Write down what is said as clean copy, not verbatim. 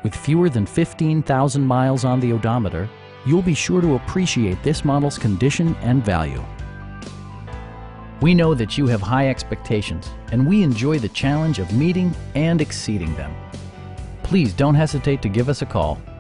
With fewer than 15,000 miles on the odometer, you'll be sure to appreciate this model's condition and value. We know that you have high expectations, and we enjoy the challenge of meeting and exceeding them. Please don't hesitate to give us a call.